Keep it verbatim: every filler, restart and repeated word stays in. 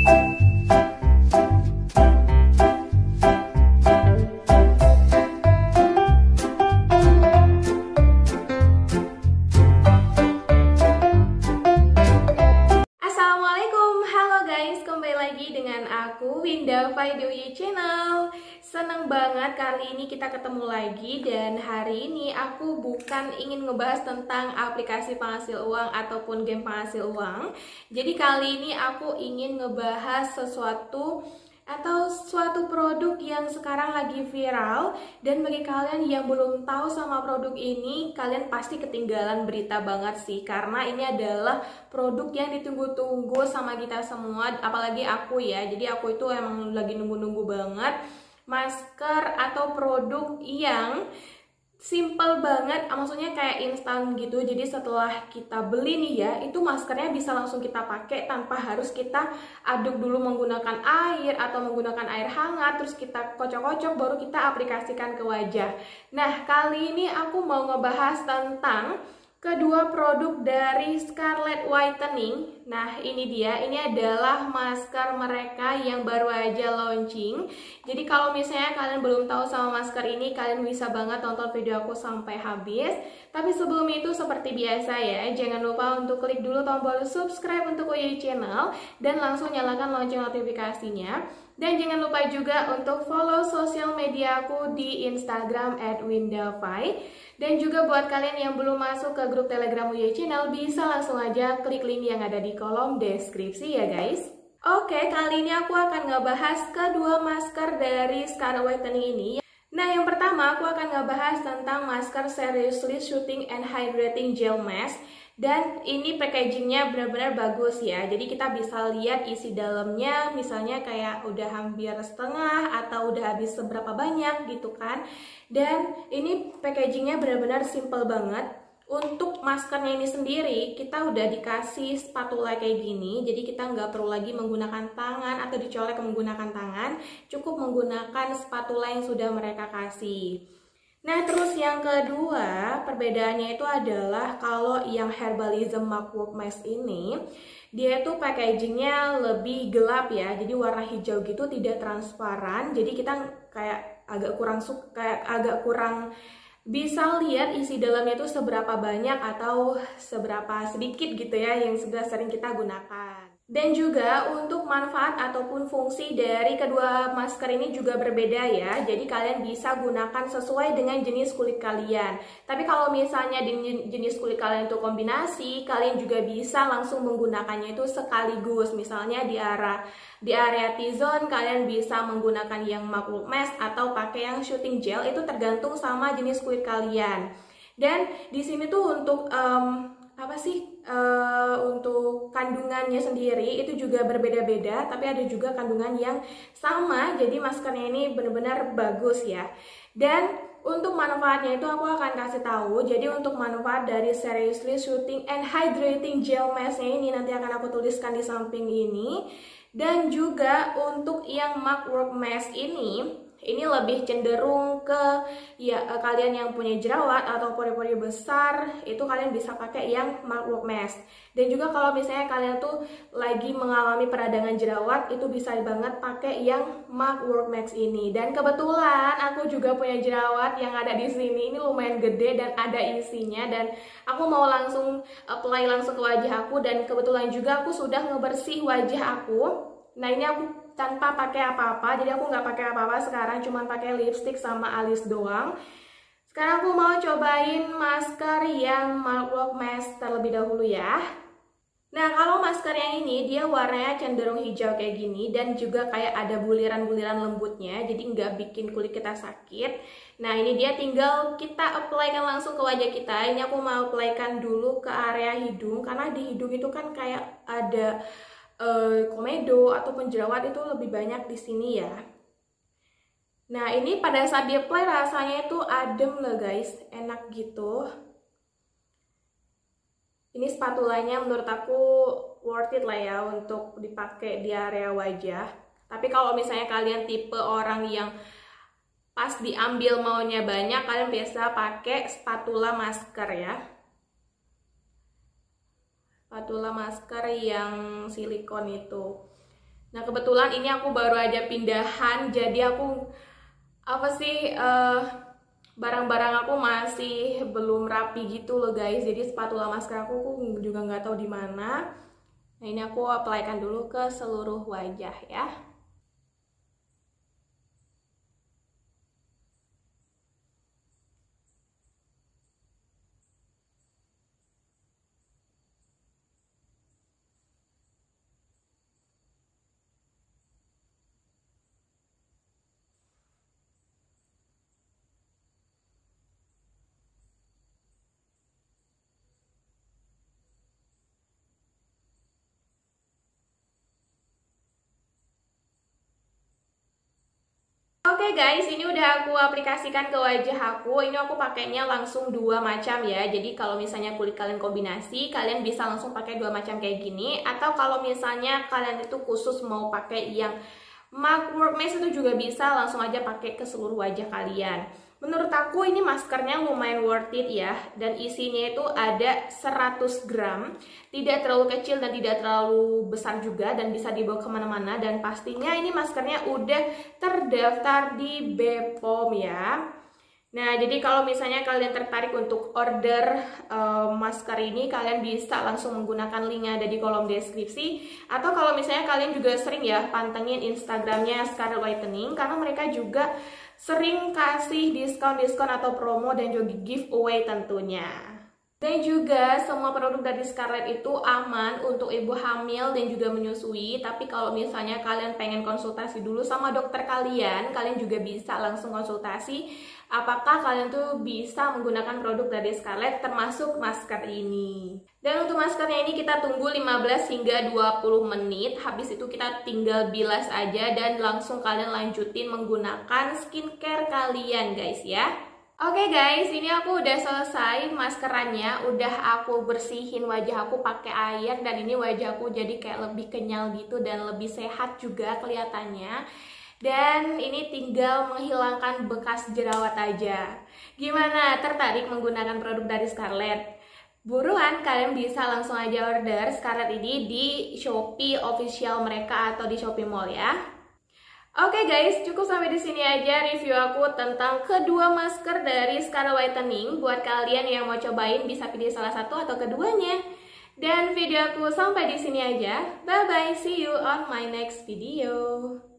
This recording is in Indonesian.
Winda Video Channel. Senang banget kali ini kita ketemu lagi, dan hari ini aku bukan ingin ngebahas tentang aplikasi penghasil uang ataupun game penghasil uang. Jadi kali ini aku ingin ngebahas sesuatu atau suatu produk yang sekarang lagi viral, dan bagi kalian yang belum tahu sama produk ini, kalian pasti ketinggalan berita banget sih, karena ini adalah produk yang ditunggu-tunggu sama kita semua, apalagi aku ya. Jadi aku itu emang lagi nunggu-nunggu banget masker atau produk yang simple banget, maksudnya kayak instan gitu. Jadi setelah kita beli nih ya, itu maskernya bisa langsung kita pakai tanpa harus kita aduk dulu menggunakan air atau menggunakan air hangat, terus kita kocok-kocok baru kita aplikasikan ke wajah. Nah, kali ini aku mau ngebahas tentang kedua produk dari Scarlett Whitening. Nah, ini dia, ini adalah masker mereka yang baru aja launching. Jadi kalau misalnya kalian belum tahu sama masker ini, kalian bisa banget tonton video aku sampai habis. Tapi sebelum itu, seperti biasa ya, jangan lupa untuk klik dulu tombol subscribe untuk O Y Channel dan langsung nyalakan lonceng notifikasinya. Dan jangan lupa juga untuk follow sosial media aku di Instagram at windafy. Dan juga buat kalian yang belum masuk ke grup Telegram O Y Channel, bisa langsung aja klik link yang ada di kolom deskripsi ya guys. Oke, kali ini aku akan ngebahas kedua masker dari Scarlett Whitening ini. Nah, yang pertama aku akan ngebahas tentang masker Seriously Soothing and Hydrating Gel Mask. Dan ini packagingnya benar-benar bagus ya. Jadi kita bisa lihat isi dalamnya, misalnya kayak udah hampir setengah atau udah habis seberapa banyak gitu kan. Dan ini packagingnya benar-benar simple banget. Untuk maskernya ini sendiri, kita udah dikasih spatula kayak gini. Jadi kita nggak perlu lagi menggunakan tangan atau dicolek menggunakan tangan. Cukup menggunakan spatula yang sudah mereka kasih. Nah, terus yang kedua, perbedaannya itu adalah kalau yang Herbalism Mugwort Mask ini, dia itu packagingnya lebih gelap ya, jadi warna hijau gitu, tidak transparan. Jadi kita kayak agak kurang suka, kayak agak kurang bisa lihat isi dalamnya itu seberapa banyak atau seberapa sedikit gitu ya, yang sudah sering kita gunakan. Dan juga untuk manfaat ataupun fungsi dari kedua masker ini juga berbeda ya. Jadi kalian bisa gunakan sesuai dengan jenis kulit kalian. Tapi kalau misalnya jenis kulit kalian itu kombinasi, kalian juga bisa langsung menggunakannya itu sekaligus. Misalnya di area di area T-zone kalian bisa menggunakan yang Mugwort Mask atau pakai yang shooting gel, itu tergantung sama jenis kulit kalian. Dan di sini tuh untuk um, apa sih uh, untuk kandungannya sendiri itu juga berbeda-beda, tapi ada juga kandungan yang sama. Jadi maskernya ini benar-benar bagus ya. Dan untuk manfaatnya itu aku akan kasih tahu. Jadi untuk manfaat dari Seriously Soothing and Hydrating Gel Mask-nya ini nanti akan aku tuliskan di samping ini. Dan juga untuk yang Mugwort Mask ini, ini lebih cenderung ke ya kalian yang punya jerawat atau pori-pori besar, itu kalian bisa pakai yang Mugwort Mask. Dan juga kalau misalnya kalian tuh lagi mengalami peradangan jerawat, itu bisa banget pakai yang Mugwort Mask ini. Dan kebetulan aku juga punya jerawat yang ada di sini, ini lumayan gede dan ada isinya, dan aku mau langsung apply langsung ke wajah aku. Dan kebetulan juga aku sudah ngebersih wajah aku. Nah, ini aku tanpa pakai apa-apa, jadi aku nggak pakai apa-apa sekarang, cuma pakai lipstick sama alis doang. Sekarang aku mau cobain masker yang Mugwort Mask terlebih dahulu ya. Nah, kalau masker yang ini dia warnanya cenderung hijau kayak gini, dan juga kayak ada buliran-buliran lembutnya, jadi nggak bikin kulit kita sakit. Nah, ini dia tinggal kita apply-kan langsung ke wajah kita. Ini aku mau apply-kan dulu ke area hidung, karena di hidung itu kan kayak ada Uh, komedo atau penjerawat itu lebih banyak di sini ya. Nah, ini pada saat di apply rasanya itu adem loh guys, enak gitu. Ini spatulanya menurut aku worth it lah ya untuk dipakai di area wajah. Tapi kalau misalnya kalian tipe orang yang pas diambil maunya banyak, kalian biasa pakai spatula masker ya. Spatula masker yang silikon itu. Nah kebetulan ini aku baru aja pindahan, jadi aku apa sih uh, barang-barang aku masih belum rapi gitu loh guys. Jadi spatula masker aku, aku juga nggak tahu di mana. Nah ini aku apply-kan dulu ke seluruh wajah ya. Oke okay guys, ini udah aku aplikasikan ke wajah aku. Ini aku pakainya langsung dua macam ya. Jadi kalau misalnya kulit kalian kombinasi, kalian bisa langsung pakai dua macam kayak gini. Atau kalau misalnya kalian itu khusus mau pakai yang mugwort mask, itu juga bisa langsung aja pakai ke seluruh wajah kalian. Menurut aku ini maskernya lumayan worth it ya. Dan isinya itu ada seratus gram. Tidak terlalu kecil dan tidak terlalu besar juga. Dan bisa dibawa kemana-mana. Dan pastinya ini maskernya udah terdaftar di B P O M ya. Nah, jadi kalau misalnya kalian tertarik untuk order uh, masker ini, kalian bisa langsung menggunakan link yang ada di kolom deskripsi. Atau kalau misalnya kalian juga sering ya pantengin Instagramnya Scarlet Whitening, karena mereka juga sering kasih diskon-diskon atau promo dan juga giveaway tentunya. Dan juga semua produk dari Scarlet itu aman untuk ibu hamil dan juga menyusui. Tapi kalau misalnya kalian pengen konsultasi dulu sama dokter kalian, kalian juga bisa langsung konsultasi apakah kalian tuh bisa menggunakan produk dari Scarlet termasuk masker ini. Dan untuk maskernya ini kita tunggu lima belas hingga dua puluh menit. Habis itu kita tinggal bilas aja dan langsung kalian lanjutin menggunakan skincare kalian guys ya. Oke okay guys, ini aku udah selesai maskerannya, udah aku bersihin wajah aku pakai air dan ini wajah aku jadi kayak lebih kenyal gitu dan lebih sehat juga kelihatannya. Dan ini tinggal menghilangkan bekas jerawat aja. Gimana? Tertarik menggunakan produk dari Scarlet? Buruan, kalian bisa langsung aja order Scarlet ini di Shopee official mereka atau di Shopee Mall ya. Oke okay guys, cukup sampai di sini aja review aku tentang kedua masker dari Scarlet Whitening. Buat kalian yang mau cobain bisa pilih salah satu atau keduanya. Dan video aku sampai di sini aja. Bye bye, see you on my next video.